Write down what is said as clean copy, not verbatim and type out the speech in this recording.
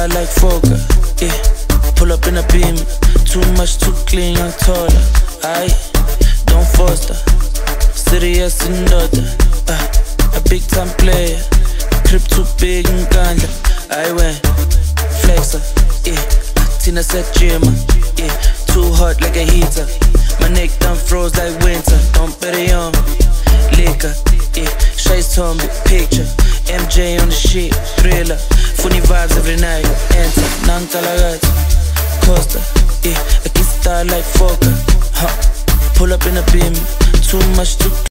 star like Fokker, yeah. Pull up in a beam, too much, too clean, young taller. Aye, don't foster, serious and daughter. A big time player, crib too big and ganja. I went flexer, yeah. Tina said Jimmer, yeah. Too hot like a heater. My neck done froze like winter. Don't bet it on liquor, yeah. Shades on me, picture. MJ on the shit, thriller. Funny vibes every night. Enter, Nankalagat, Costa, yeah. I get star like Fokker, huh. Pull up in a beam, too much, too